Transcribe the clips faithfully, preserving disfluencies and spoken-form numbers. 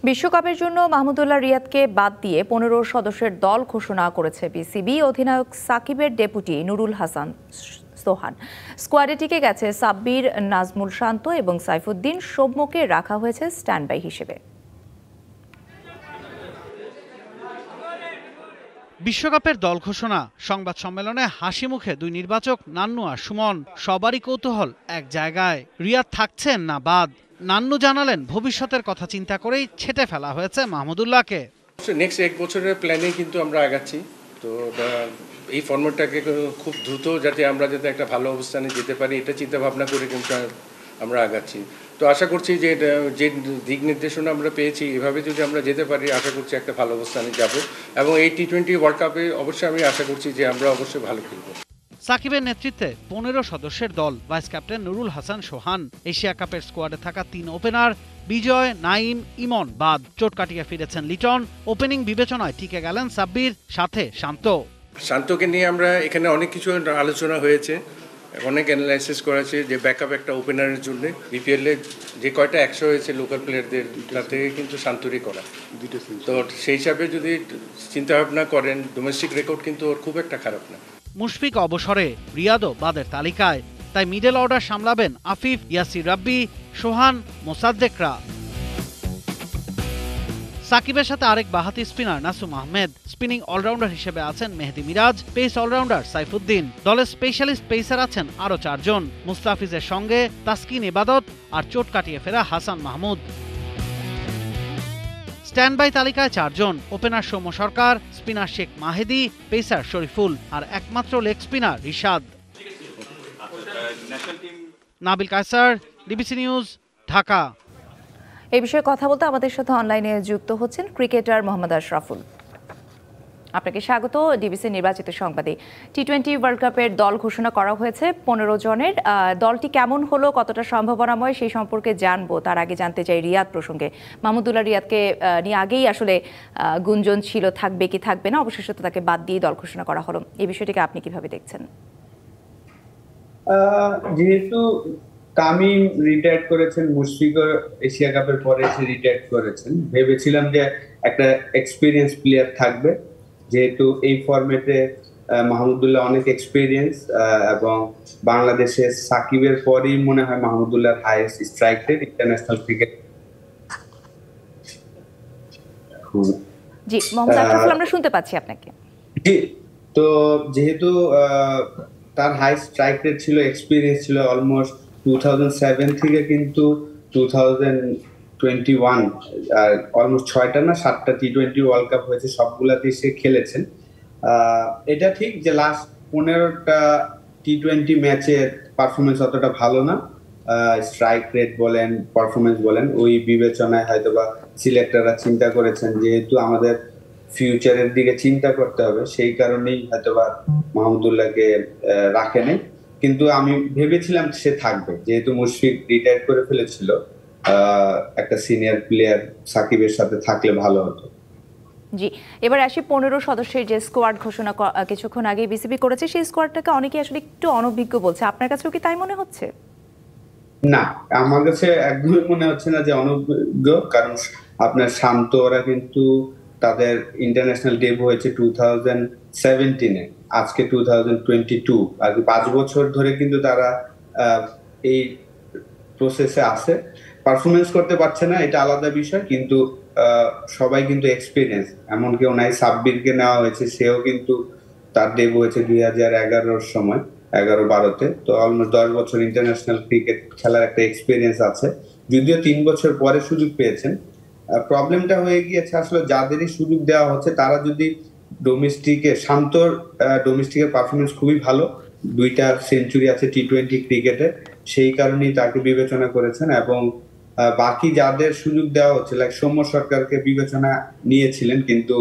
বিশ্বকাপের জন্য মাহমুদুল্লাহ রিয়াদকে বাদ দিয়ে পনেরো সদস্যের দল ঘোষণা করেছে বিসিবি। অধিনায়ক সাকিবের ডেপুটি নুরুল হাসান সোহান। স্কোয়াডে টিকে গেছে সাব্বির, নাজমুল শান্ত এবং সাইফুদ্দিন। সৌম্যকে রাখা হয়েছে স্ট্যান্ডবাই হিসেবে। বিশ্বকাপের দল ঘোষণা সংবাদ সম্মেলনে হাসি মুখে দুই নির্বাচক নান্নু আর সুমন। সবারই কৌতূহল এক জায়গায়, রিয়াদ থাকছেন না বাদ। নান্নু জানালেন ভবিষ্যতের কথা চিন্তা করেই ছেটে ফেলা হয়েছে মাহমুদুল্লাহকে। নেক্সট এক বছরের প্ল্যানে কিন্তু আমরা আগাচ্ছি, তো এই ফর্মেটটাকে খুব দ্রুত যাতে আমরা যাতে একটা ভালো অবস্থানে যেতে পারি এটা চিন্তা ভাবনা করে কিন্তু আমরা আগাচ্ছি। তো আশা করছি যে যে দিক নির্দেশনা আমরা পেয়েছি এভাবে যদি আমরা যেতে পারি আশা করছি একটা ভালো অবস্থানে যাব, এবং এই টি টোয়েন্টি ওয়ার্ল্ড কাপে অবশ্যই আমি আশা করছি যে আমরা অবশ্যই ভালো খেলব। সাকিবের নেতৃত্বে পনেরো সদস্যের দল, vice captain Nurul Hasan Sohan. Asia কাপের স্কোয়াডে থাকা তিন ওপেনার বিজয়, নাইম, ইমন বাদ। চোট কাটিয়ে ফিরেছেন লিটন। ওপেনিং বিবেচনায় টিকে গেলেন সাব্বির, সাথে শান্ত। শান্তকে নিয়ে আমরা এখানে অনেক কিছু আলোচনা হয়েছে, অনেক অ্যানালাইসিস করেছে যে ব্যাকআপ একটা ওপেনারের জন্য বিপিএল এ যে কয়টা একশো হয়েছে লোকাল প্লেয়ারদের তাতে কিন্তু শান্তরই করা। তো সেই হিসাবে যদি চিন্তা ভাবনা করেন ডোমেস্টিক রেকর্ড কিন্তু ওর খুব একটা খারাপ না। মুশফিক অবসরে, রিয়াদও বাদের তালিকায়। তাই মিডল অর্ডার সামলাবেন আফিফ, ইয়াসির রাব্বি, সোহান, মোসাদ্দেকরা। সাকিবের সাথে আরেক বাহাতি spinner Nasum Ahmed. Spinning allrounder হিসেবে আছেন মেহেদি মিরাজ, পেস অলরাউন্ডার সাইফুদ্দিন। দলের স্পেশালিস্ট পেসার আছেন আরও চারজন, মুস্তাফিজের সঙ্গে তাসকিন ইবাদত আর চোট কাটিয়ে ফেরা হাসান মাহমুদ। স্ট্যান্ড বাই তালিকায় চারজন, opener Soumya Sarkar, spinner Sheikh Mahedi, pacer Shoriful আর একমাত্র leg spinner Rishad. Nabil Kaiser, DBC news, Dhaka. এই বিষয়ে কথা বলতে আমাদের সাথে অনলাইনে যুক্ত হচ্ছেন ক্রিকেটার মোহাম্মদ আশরাফুল। আপনাকে স্বাগত ডিবিসি নির্বাচিত সংবাদে। টি টোয়েন্টি ওয়ার্ল্ড কাপের দল ঘোষণা করা হয়েছে পনেরো জনের। দলটি কেমন হলো, কতটা সম্ভাবনাময় সেই সম্পর্কে জানবো। তার আগে জানতে চাই রিয়াদ প্রসঙ্গে। মাহমুদুল্লাহ রিয়াদকে নিয়ে আগেই আসলে গুঞ্জন ছিল থাকবে কি থাকবে না, অবশেষে তো তাকে বাদ দিয়ে দল ঘোষণা করা হলো। এই বিষয়টিকে আপনি কিভাবে দেখছেন? যেহেতু তামিম রিটায়ার করেছেন, মুশফিকও এশিয়া কাপের পরে এসে রিটায়ার করেছেন, ভেবেছিলাম যে একটা এক্সপিরিয়েন্স প্লেয়ার থাকবে। যেহেতু এই ফরম্যাটে মাহমুদুল্লাহ অনেক এক্সপিরিয়েন্স, এবং বাংলাদেশে সাকিবের পরেই মনে হয় মাহমুদুল্লাহর highest strike rate international cricket. জি মোহাম্মদ আশরাফুল, আমরা শুনতে পাচ্ছি আপনাকে। জি, তো যেহেতু তার হাই স্ট্রাইক রেট ছিল, এক্সপিরিয়েন্স ছিল, অলমোস্ট টু থাউজেন্ড সেভেন থেকে কিন্তু টু থাউজেন্ড টোয়েন্টি ওয়ান আর অলমোস্ট ছয়টা না সাতটা টি টোয়েন্টি ওয়ার্ল্ড কাপ হয়েছে, সবগুলাতেই সে খেলেছেন। এটা ঠিক যে লাস্ট পনেরোটা টি টোয়েন্টি ম্যাচের পারফরমেন্স অতটা ভালো না, স্ট্রাইক রেট বলেন, পারফরমেন্স বলেন, ওই বিবেচনায় হয়তোবা সিলেক্টররা চিন্তা করেছেন যেহেতু আমাদের ফিউচারের দিকে চিন্তা করতে হবে, সেই কারণেই হয়তোবা মাহমুদুল্লাহকে রাখেনি। কিন্তু আমি ভেবেছিলাম সে থাকবে, যেহেতু মুশফিক রিটায়ার করে ফেলেছিল, একটা সিনিয়র প্লেয়ার সাকিবের সাথে থাকলে ভালো হতো। জি, এবার আসি পনেরো সদস্যের যে স্কোয়াড ঘোষণা কিছুক্ষণ আগে বিসিবি করেছে, সেই স্কোয়াডটাকে অনেকে আসলে একটু অনভিজ্ঞ বলছে। আপনার কাছেও কি তাই মনে হচ্ছে? না, আমার কাছে একদমই মনে হচ্ছে না যে অনভিজ্ঞ, কারণ আপনার শান্ত ওরা কিন্তু তাদের ইন্টারন্যাশনাল ডেবিউ হয়েছে টু থাউজেন্ড সেভেন্টিনে, আজকে টু থাউজেন্ড টোয়েন্টি টু, আর পাঁচ বছর ধরে কিন্তু তারা এই প্রসেসে আছে। পারফরমেন্স করতে পারছে না এটা আলাদা বিষয়, কিন্তু সবাই কিন্তু এক্সপিরিয়েন্স। এমন কেউ নাই, সাব্বিরকে নেওয়া হয়েছে, সেও কিন্তু তার ডেবিউ হয়েছে দুই হাজার এগারোর সময়, এগারো বারোতে, তো অলমোস্ট দশ বছর ইন্টারন্যাশনাল ক্রিকেট খেলার একটা এক্সপিরিয়েন্স আছে, যদিও তিন বছর পরে সুযোগ পেয়েছেন। প্রবলেমটা হয়ে গিয়েছে আসলে যাদেরই সুযোগ দেওয়া হচ্ছে তারা যদি ডোমেস্টিকে, শান্তর ডোমেস্টিকের পারফরমেন্স খুবই ভালো, দুইটা সেঞ্চুরি আছে টি টোয়েন্টি ক্রিকেটে, সেই কারণেই তাকে বিবেচনা করেছেন। এবং বাকি যাদের সুযোগ দেওয়া হচ্ছে, লাইক সৌম্য সরকারকে বিবেচনা নিয়েছিলেন, কিন্তু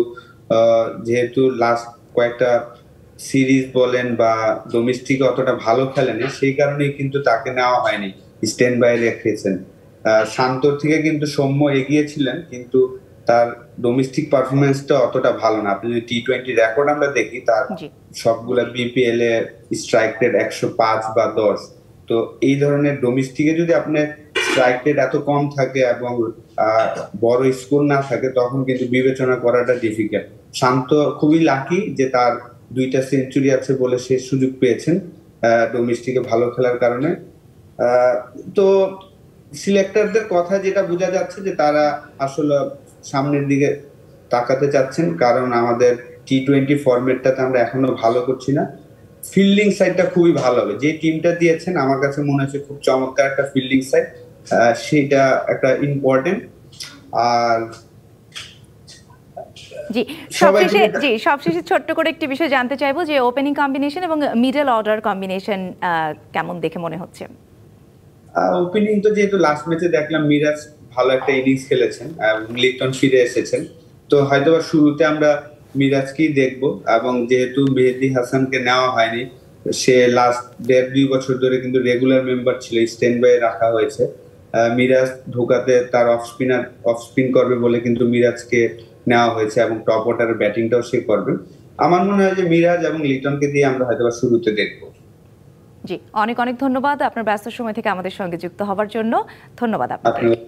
যেহেতু লাস্ট কয়েকটা সিরিজ বলেন বা ডোমেস্টিক অতটা ভালো খেলেনি, সেই কারণেই কিন্তু তাকে নেওয়া হয়নি, স্ট্যান্ড বাই রেখেছেন। শান্তর থেকে কিন্তু সৌম্য এগিয়েছিলেন, কিন্তু তার ডোমেস্টিক পারফরমেন্সটা অতটা ভালো না। আপনি যদি টি টোয়েন্টি রেকর্ড আমরা দেখি, তার সবগুলা বিপিএল এ স্ট্রাইক রেট একশো পাঁচ বা দশ। তো এই ধরনের ডোমেস্টিকে যদি আপনি স্ট্রাইক রেট এত কম থাকে এবং বড় স্কোর না থাকে তখন কিন্তু বিবেচনা করাটা ডিফিকাল্ট। শান্ত খুবই লাকি যে তার দুইটা সেঞ্চুরি আছে বলে সে সুযোগ পেয়েছেন ডোমেস্টিকে ভালো খেলার কারণে। তো সিলেক্টরদের কথা যেটা বোঝা যাচ্ছে যে তারা আসলে সামনের দিকে তাকাতে চাচ্ছেন, কারণ আমাদের টি টোয়েন্টি ফরম্যাটটাতে আমরা এখনো ভালো করছি না। ফিল্ডিং সাইডটা খুবই ভালো হবে, যে টিমটা দিয়েছেন আমার কাছে মনে হচ্ছে খুব চমৎকার একটা ফিল্ডিং সাইড, সেটা একটা ইম্পর্টেন্ট। আর জি সবশেষে জি সবশেষে ছোট্ট করে একটি বিষয় জানতে চাইবো যে ওপেনিং কম্বিনেশন এবং মিডল অর্ডার কম্বিনেশন কেমন দেখে মনে হচ্ছে? ওপেনিং তো যেহেতু লাস্ট ম্যাচে দেখলাম মিরাজ ভালো একটা ইনিংস খেলেছেন, লিটন ফিরে এসেছেন, তো হয়তো শুরুতে আমরা মিরাজকেই দেখবো। এবং যেহেতু মেহেদী হাসানকে নেওয়া হয়নি, সে লাস্ট দেড় দুই বছর ধরে কিন্তু রেগুলার মেম্বার ছিল, স্ট্যান্ড বাই রাখা হয়েছে। মিরাজ ঢোকাতে তার অফ স্পিনার অফ স্পিন করবে বলে কিন্তু মিরাজকে নেওয়া হয়েছে এবং টপ অর্ডারের ব্যাটিংটাও সে করবে। আমার মনে হয় যে মিরাজ এবং লিটনকে দিয়ে আমরা হয়তো শুরুতে দেখবো। জি অনেক অনেক ধন্যবাদ আপনার ব্যস্ত সময় থেকে আমাদের সঙ্গে যুক্ত হওয়ার জন্য। ধন্যবাদ আপনাকে।